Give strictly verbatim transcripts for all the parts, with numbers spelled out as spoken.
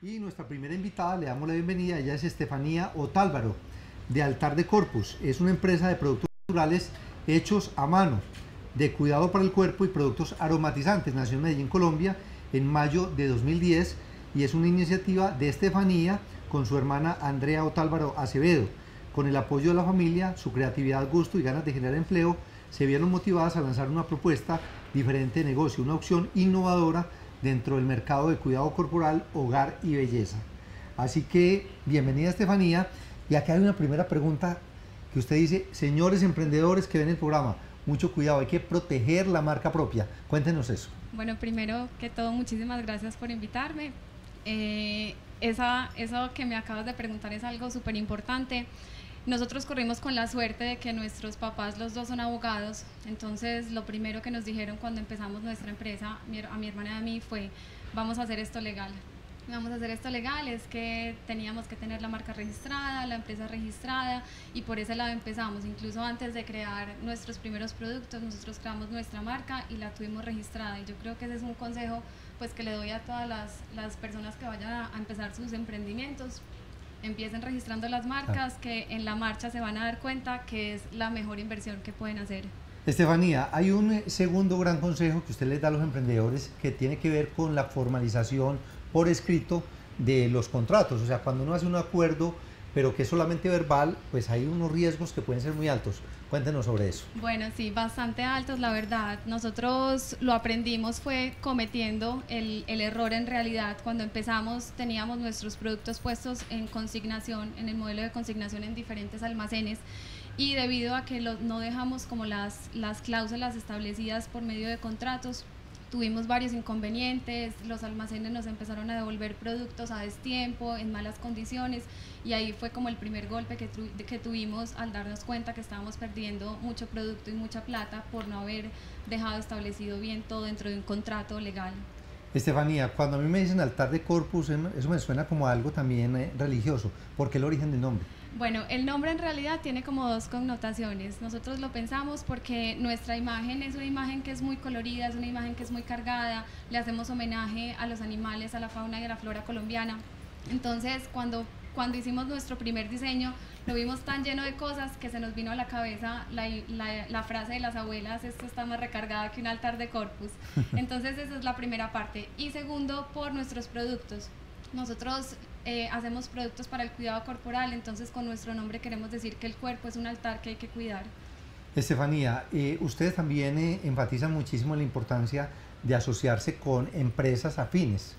Y nuestra primera invitada, le damos la bienvenida, ella es Estefanía Otálvaro, de Altar de Corpus. Es una empresa de productos naturales hechos a mano, de cuidado para el cuerpo y productos aromatizantes. Nació en Medellín, Colombia, en mayo de dos mil diez y es una iniciativa de Estefanía con su hermana Andrea Otálvaro Acevedo. Con el apoyo de la familia, su creatividad, gusto y ganas de generar empleo, se vieron motivadas a lanzar una propuesta diferente de negocio, una opción innovadora dentro del mercado de cuidado corporal, hogar y belleza. Así que, bienvenida Estefanía, y acá hay una primera pregunta que usted dice: señores emprendedores que ven el programa, mucho cuidado, hay que proteger la marca propia. Cuéntenos eso. Bueno, primero que todo, muchísimas gracias por invitarme. Eh, esa, eso que me acabas de preguntar es algo súper importante. Nosotros corrimos con la suerte de que nuestros papás, los dos, son abogados. Entonces, lo primero que nos dijeron cuando empezamos nuestra empresa, a mi hermana y a mí, fue: vamos a hacer esto legal. Vamos a hacer esto legal, es que teníamos que tener la marca registrada, la empresa registrada, y por ese lado empezamos. Incluso antes de crear nuestros primeros productos, nosotros creamos nuestra marca y la tuvimos registrada. Y yo creo que ese es un consejo pues que le doy a todas las, las personas que vayan a, a empezar sus emprendimientos. Empiecen registrando las marcas, que en la marcha se van a dar cuenta que es la mejor inversión que pueden hacer. Estefanía, hay un segundo gran consejo que usted les da a los emprendedores que tiene que ver con la formalización por escrito de los contratos. O sea, cuando uno hace un acuerdo pero que es solamente verbal, pues hay unos riesgos que pueden ser muy altos. Cuéntenos sobre eso. Bueno, sí, bastante altos, la verdad. Nosotros lo aprendimos fue cometiendo el, el error en realidad. Cuando empezamos teníamos nuestros productos puestos en consignación, en el modelo de consignación en diferentes almacenes, y debido a que lo, no dejamos como las, las cláusulas establecidas por medio de contratos, tuvimos varios inconvenientes. Los almacenes nos empezaron a devolver productos a destiempo, en malas condiciones, y ahí fue como el primer golpe que, tu, que tuvimos al darnos cuenta que estábamos perdiendo mucho producto y mucha plata por no haber dejado establecido bien todo dentro de un contrato legal. Estefanía, cuando a mí me dicen Altar de Corpus, eso me suena como algo también eh, religioso. ¿Por qué el origen del nombre? Bueno, el nombre en realidad tiene como dos connotaciones. Nosotros lo pensamos porque nuestra imagen es una imagen que es muy colorida, es una imagen que es muy cargada, le hacemos homenaje a los animales, a la fauna y a la flora colombiana. Entonces, cuando, cuando hicimos nuestro primer diseño, lo vimos tan lleno de cosas que se nos vino a la cabeza la, la, la frase de las abuelas: esto está más recargada que un altar de Corpus. Entonces, esa es la primera parte. Y segundo, por nuestros productos. Nosotros eh, hacemos productos para el cuidado corporal, entonces con nuestro nombre queremos decir que el cuerpo es un altar que hay que cuidar. Estefanía, eh, ustedes también eh, enfatizan muchísimo la importancia de asociarse con empresas afines.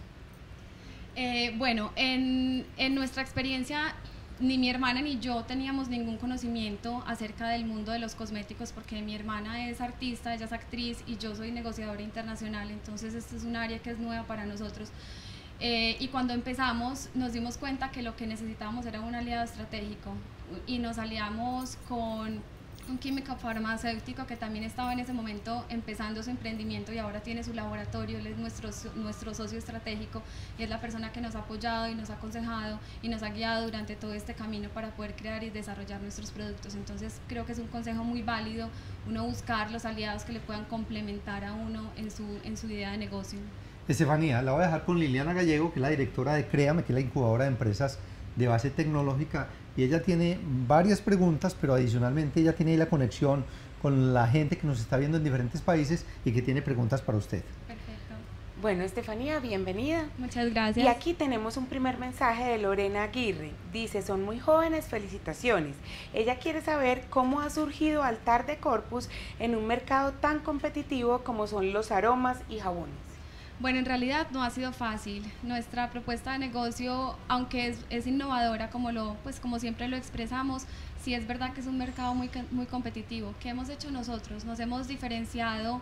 Eh, bueno, en, en nuestra experiencia, ni mi hermana ni yo teníamos ningún conocimiento acerca del mundo de los cosméticos, porque mi hermana es artista, ella es actriz y yo soy negociadora internacional, entonces esto es un área que es nueva para nosotros. Eh, y cuando empezamos nos dimos cuenta que lo que necesitábamos era un aliado estratégico, y nos aliamos con un químico farmacéutico que también estaba en ese momento empezando su emprendimiento y ahora tiene su laboratorio. Él es nuestro, nuestro socio estratégico y es la persona que nos ha apoyado y nos ha aconsejado y nos ha guiado durante todo este camino para poder crear y desarrollar nuestros productos. Entonces creo que es un consejo muy válido, uno buscar los aliados que le puedan complementar a uno en su, en su idea de negocio. Estefanía, la voy a dejar con Liliana Gallego, que es la directora de Créame, que es la incubadora de empresas de base tecnológica, y ella tiene varias preguntas, pero adicionalmente ella tiene ahí la conexión con la gente que nos está viendo en diferentes países y que tiene preguntas para usted. Perfecto. Bueno, Estefanía, bienvenida. Muchas gracias. Y aquí tenemos un primer mensaje de Lorena Aguirre. Dice: son muy jóvenes, felicitaciones. Ella quiere saber cómo ha surgido Altar de Corpus en un mercado tan competitivo como son los aromas y jabones. Bueno, en realidad no ha sido fácil. Nuestra propuesta de negocio, aunque es, es innovadora, como, lo, pues como siempre lo expresamos, sí es verdad que es un mercado muy, muy competitivo. ¿Qué hemos hecho nosotros? Nos hemos diferenciado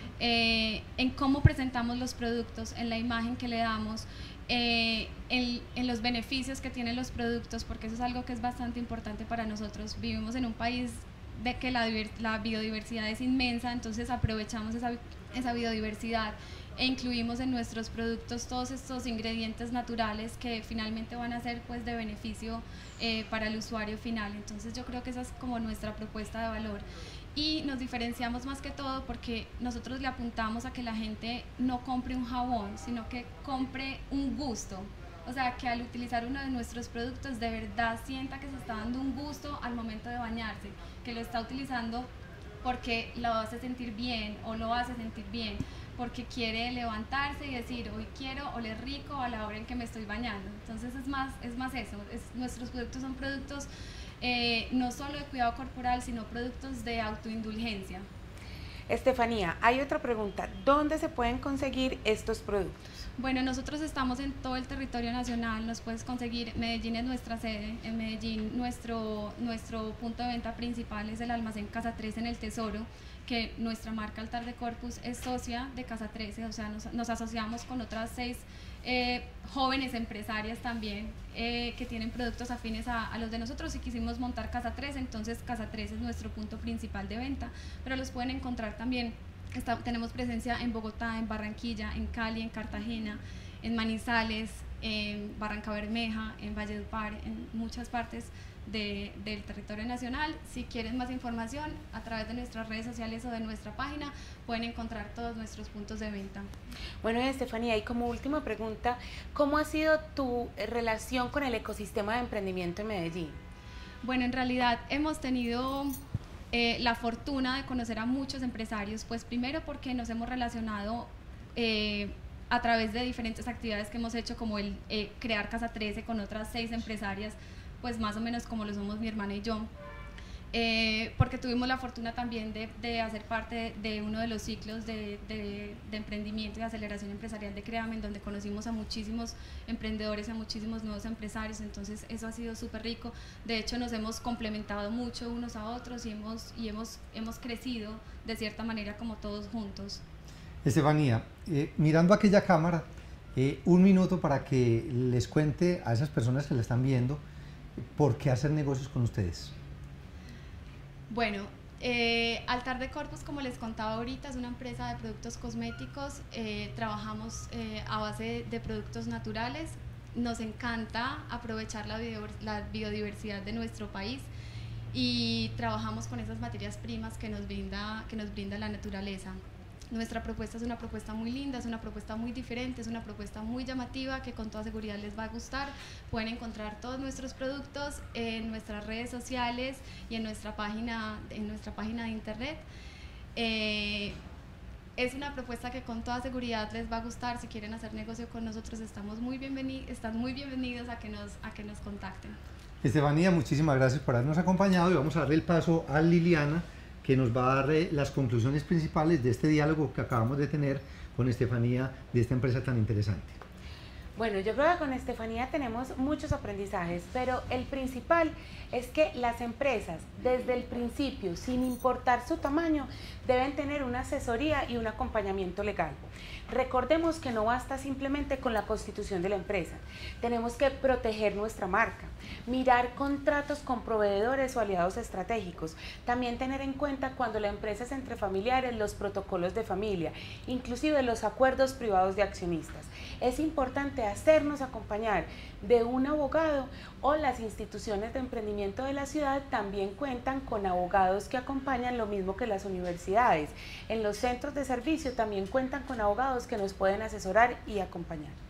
eh, en cómo presentamos los productos, en la imagen que le damos, eh, en, en los beneficios que tienen los productos, porque eso es algo que es bastante importante para nosotros. Vivimos en un país de que la, la biodiversidad es inmensa, entonces aprovechamos esa, esa biodiversidad e incluimos en nuestros productos todos estos ingredientes naturales que finalmente van a ser pues de beneficio eh, para el usuario final. Entonces yo creo que esa es como nuestra propuesta de valor, y nos diferenciamos más que todo porque nosotros le apuntamos a que la gente no compre un jabón, sino que compre un gusto. O sea, que al utilizar uno de nuestros productos de verdad sienta que se está dando un gusto al momento de bañarse, que lo está utilizando porque lo hace sentir bien o lo hace sentir bien, porque quiere levantarse y decir, hoy quiero oler rico a la hora en que me estoy bañando. Entonces es más, es más eso, es, nuestros productos son productos eh, no solo de cuidado corporal, sino productos de autoindulgencia. Estefanía, hay otra pregunta, ¿dónde se pueden conseguir estos productos? Bueno, nosotros estamos en todo el territorio nacional, nos puedes conseguir, Medellín es nuestra sede, en Medellín nuestro, nuestro punto de venta principal es el almacén Casa trece en el Tesoro, que nuestra marca Altar de Corpus es socia de Casa trece, o sea, nos, nos asociamos con otras seis eh, jóvenes empresarias también eh, que tienen productos afines a, a los de nosotros y quisimos montar Casa trece, entonces Casa trece es nuestro punto principal de venta, pero los pueden encontrar también. Está, tenemos presencia en Bogotá, en Barranquilla, en Cali, en Cartagena, en Manizales, en Barranca Bermeja, en Valledupar, en muchas partes de, del territorio nacional. Si quieren más información, a través de nuestras redes sociales o de nuestra página, pueden encontrar todos nuestros puntos de venta. Bueno, Estefanía, y como última pregunta, ¿cómo ha sido tu relación con el ecosistema de emprendimiento en Medellín? Bueno, en realidad hemos tenido Eh, la fortuna de conocer a muchos empresarios, pues primero porque nos hemos relacionado eh, a través de diferentes actividades que hemos hecho, como el eh, crear Casa trece con otras seis empresarias, pues más o menos como lo somos mi hermana y yo, eh, porque tuvimos la fortuna también de, de hacer parte de uno de los ciclos de, de, de emprendimiento y aceleración empresarial de Créame, en donde conocimos a muchísimos emprendedores, a muchísimos nuevos empresarios, entonces eso ha sido súper rico. De hecho nos hemos complementado mucho unos a otros y hemos, y hemos, hemos crecido de cierta manera como todos juntos. Estefanía, eh, mirando aquella cámara, eh, un minuto para que les cuente a esas personas que la están viendo por qué hacer negocios con ustedes. Bueno, eh, Altar de Corpus, como les contaba ahorita, es una empresa de productos cosméticos, eh, trabajamos eh, a base de, de productos naturales, nos encanta aprovechar la, bio, la biodiversidad de nuestro país y trabajamos con esas materias primas que nos brinda, que nos brinda la naturaleza. Nuestra propuesta es una propuesta muy linda, es una propuesta muy diferente, es una propuesta muy llamativa que con toda seguridad les va a gustar. Pueden encontrar todos nuestros productos en nuestras redes sociales y en nuestra página, en nuestra página de internet. Eh, es una propuesta que con toda seguridad les va a gustar. Si quieren hacer negocio con nosotros, estamos muy bienvenidos, están muy bienvenidos a que nos, a que nos contacten. Estefanía, muchísimas gracias por habernos acompañado y vamos a darle el paso a Liliana, que nos va a dar eh, las conclusiones principales de este diálogo que acabamos de tener con Estefanía de esta empresa tan interesante. Bueno, yo creo que con Estefanía tenemos muchos aprendizajes, pero el principal es que las empresas, desde el principio, sin importar su tamaño, deben tener una asesoría y un acompañamiento legal. Recordemos que no basta simplemente con la constitución de la empresa, tenemos que proteger nuestra marca, mirar contratos con proveedores o aliados estratégicos, también tener en cuenta cuando la empresa es entre familiares, los protocolos de familia, inclusive los acuerdos privados de accionistas. Es importante hacernos acompañar de un abogado, o las instituciones de emprendimiento de la ciudad también cuentan con abogados que acompañan, lo mismo que las universidades. En los centros de servicio también cuentan con abogados que nos pueden asesorar y acompañar.